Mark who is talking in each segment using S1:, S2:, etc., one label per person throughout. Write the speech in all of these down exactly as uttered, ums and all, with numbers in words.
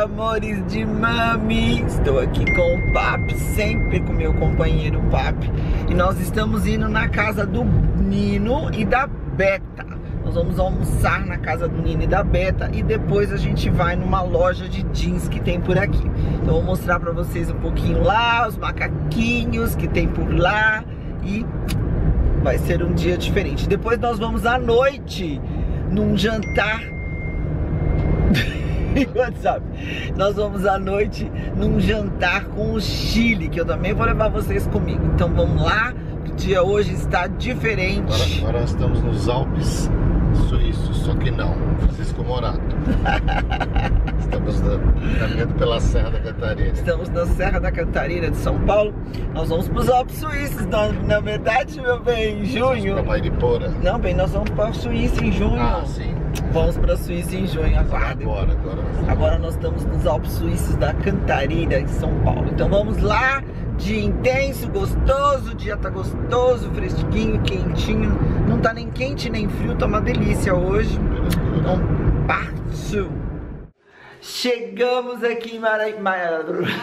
S1: amores de mami. Estou aqui com o Papi, sempre com meu companheiro Papi. E nós estamos indo na casa do Nino e da Beta. Nós vamos almoçar na casa do Nino e da Beta e depois a gente vai numa loja de jeans que tem por aqui. Então eu vou mostrar pra vocês um pouquinho lá, os macaquinhos que tem por lá e vai ser um dia diferente. Depois nós vamos à noite num jantar. WhatsApp. Nós vamos à noite num jantar com o Chile, que eu também vou levar vocês comigo. Então vamos lá, o dia hoje está diferente.
S2: Agora, agora nós estamos nos Alpes Suíços, só que não, Francisco Morato. Estamos caminhando pela Serra da Cantareira.
S1: Estamos na Serra da Cantareira de São Paulo. Nós vamos para os Alpes Suíços, na, na verdade, meu bem, em junho.
S2: Para Mairipora?
S1: Não, bem, nós vamos para a Suíça em junho.
S2: Ah, sim.
S1: Vamos para a Suíça em junho, aguardem.
S2: Agora, agora.
S1: Agora nós estamos nos Alpes Suíços da Cantareira de São Paulo. Então vamos lá, dia intenso, gostoso, o dia tá gostoso, fresquinho, quentinho. Não tá nem quente nem frio, tá uma delícia hoje. Então partiu! Chegamos aqui em Mara... Mar...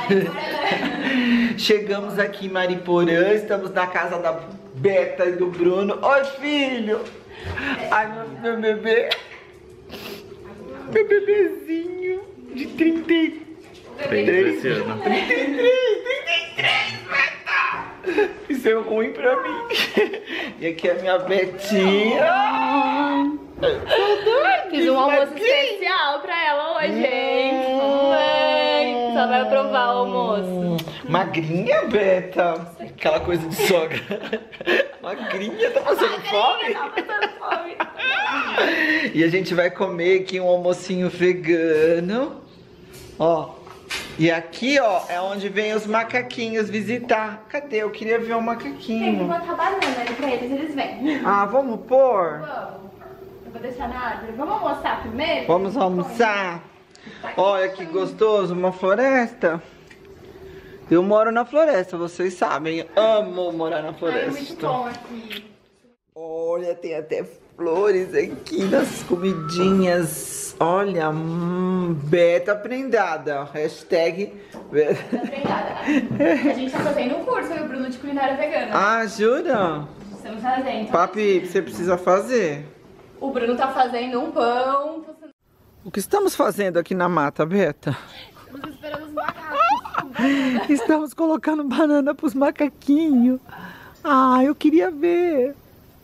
S1: Chegamos aqui em Mariporã, estamos na casa da Beta e do Bruno. Oi, filho! Ai, meu, meu bebê! Meu bebezinho de trinta e três, trinta e três, trinta e três, Beta! Isso é ruim pra mim. E aqui é a minha Betinha.
S3: Fiz um almoço especial pra ela hoje, gente. Mamãe, só vai aprovar o almoço.
S1: Magrinha, Beta? Aquela coisa de sogra. Magrinha, tá passando fome?
S3: Tá passando fome.
S1: E a gente vai comer aqui um almocinho vegano. Ó. E aqui, ó, é onde vem os macaquinhos visitar. Cadê? Eu queria ver um macaquinho.
S3: Tem que botar banana ali pra eles, eles vêm.
S1: Ah, vamos pôr?
S3: Vamos. Eu vou deixar na árvore. Vamos almoçar primeiro?
S1: Vamos almoçar? Olha que gostoso, uma floresta. Eu moro na floresta, vocês sabem. Amo morar na floresta.
S3: Ai, é muito bom aqui.
S1: Olha, tem até flores aqui nas comidinhas. Olha, hum, Beta prendada. Hashtag Beta
S3: prendada. A gente tá fazendo um curso, o Bruno, de culinária vegana.
S1: Ah, jura?
S3: Estamos fazendo.
S1: Papi, você precisa fazer.
S3: O Bruno tá fazendo um pão.
S1: O que estamos fazendo aqui na mata, Beta?
S3: Estamos esperando os macacos.
S1: Estamos colocando banana pros macaquinhos. Ah, eu queria ver.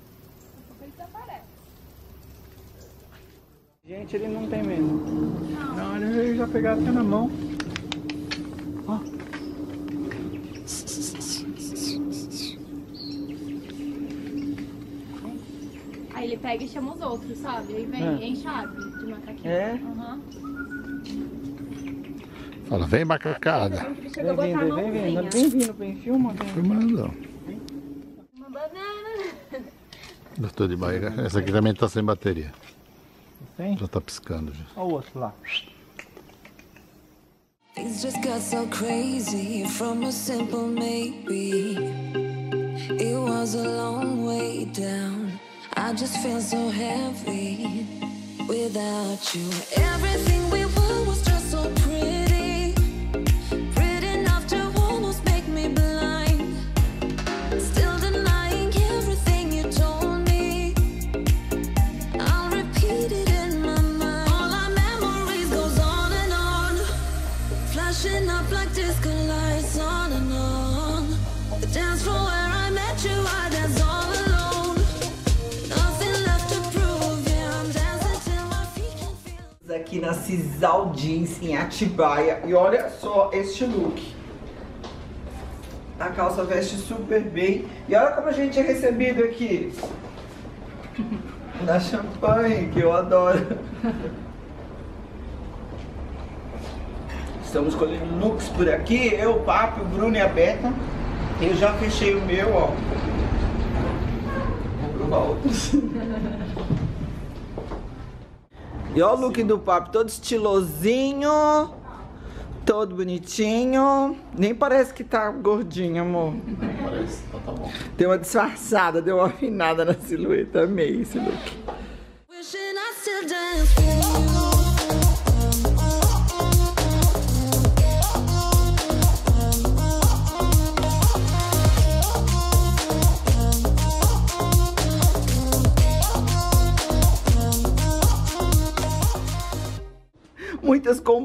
S1: Gente, ele não tem medo. Não, não ele veio já pegar até na mão. Ó.
S3: Aí ele pega e chama os outros, sabe? Aí vem,
S1: É.
S3: enche a árvore de macaquinho.
S1: É?
S3: Uhum.
S2: Fala, vem macacada.
S3: Ele chegou a botar a
S1: Bem-vindo,
S3: mãozinha.
S1: bem-vindo. Bem-vindo, bem filma.
S2: Filmando.
S3: Uma banana.
S2: Doutor de barriga. Essa aqui também tá sem bateria.
S1: Tem?
S2: Já tá piscando já.
S1: Olha o outro lá.
S4: Things just got so crazy from a simple maybe. It was a long way down. I just feel so heavy without you. Everything we were was just so pretty, pretty enough to almost make me blind. Still denying everything you told me. I'll repeat it in my mind. All our memories goes on and on, flashing up like disco lights on and on. The dance floor where I met you, I danced all alone. Nothing left to prove, yeah, I'm dancing till my feet can feel.
S1: Aqui na Sisal Jeans em Atibaia. E olha só este look. A calça veste super bem. E olha como a gente é recebido aqui. Na champanhe, que eu adoro. Estamos colhendo looks por aqui. Eu, o Papi, o Bruno e a Beta. Eu já fechei o meu, ó. Vou provar outros. E olha o look do Papi, todo estilosinho, todo bonitinho. Nem parece que tá gordinho, amor.
S2: Parece, então tá bom.
S1: Deu uma disfarçada, deu uma afinada na silhueta. Amei esse look.
S4: Wishing I still dance for you.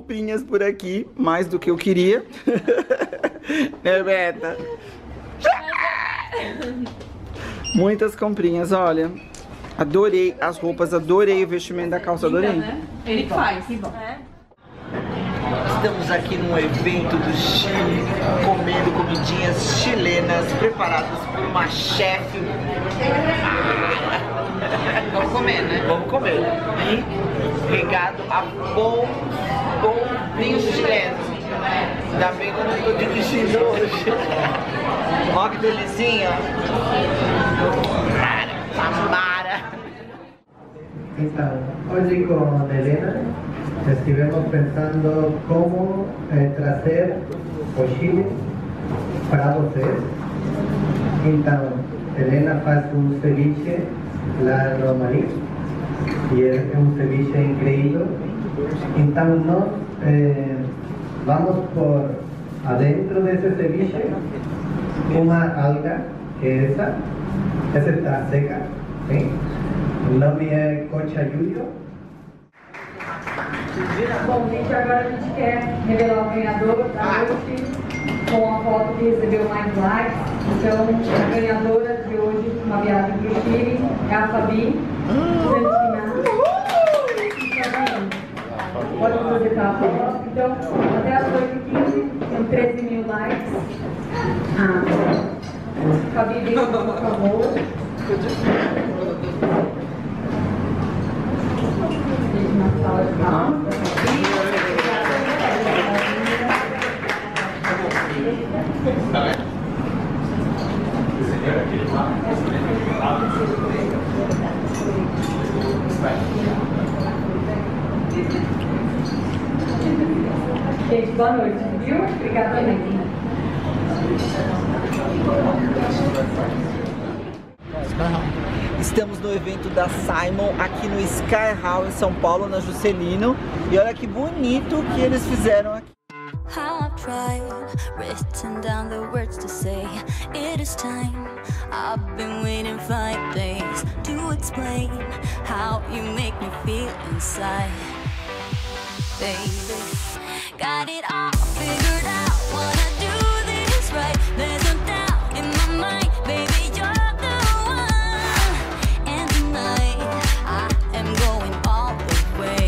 S1: comprinhas por aqui, mais do que eu queria. Né, Beta? Muitas comprinhas, olha. Adorei as roupas, adorei o vestimento da calça, adorei.
S3: Ele faz, que bom.
S1: Estamos aqui num evento do Chile, comendo comidinhas chilenas preparadas por uma chefe.
S3: Vamos comer, né?
S1: Vamos comer. E regado a bom, bom vinho chileno. Ainda bem que eu não estou dirigindo hoje. Olha que delicinha. Para, Samara.
S5: Então, hoje com a Helena estivemos pensando como eh, trazer o Chile para vocês. Então, Helena faz um ceviche lá no Marí e é um ceviche incrível. Então, nós eh, vamos por adentro desse ceviche uma alga, que é essa, essa está seca, ¿sí? O nome é cochayuyo.
S6: Bom, gente, agora a gente quer revelar o ganhador da noite com a foto que recebeu mais likes. Então, a ganhadora de hoje, uma viagem para o Chile, é a Fabi. Fabi, pode apresentar a foto. Então, até as oito e quinze, tem treze mil likes. Ah, Fabi, vem, por favor. Na sala de palmas. Gente, boa noite, viu? Obrigada também.
S1: Estamos no evento da Simon aqui no Sky Hall em São Paulo, na Juscelino. E olha que bonito que eles fizeram aqui.
S4: I've tried, written down the words to say it is time. I've been waiting five days to explain how you make me feel inside. Baby, got it all figured out, wanna do this right. There's no doubt in my mind, baby, you're the one. And tonight, I am going all the way.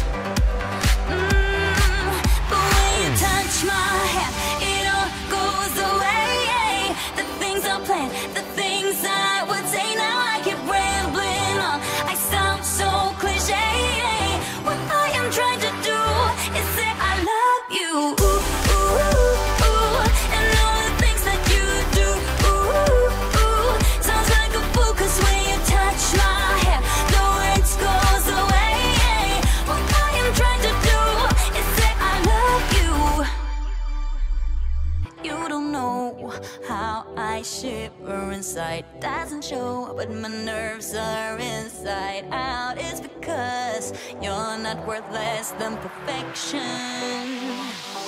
S4: Mm, but when you touch my hand, it all goes away. The things I planned, the things I would say, now I keep rambling on. I sound so cliche. What I am trying to do is say I love you. Ooh, ooh, ooh, and all the things that you do. Ooh, ooh, sounds like a fool, 'cause when you touch my hair, the words goes away. What I am trying to do is say I love you. You don't know how I shiver inside. Doesn't show, but my nerves are inside out. It's because you're not worth less than perfection.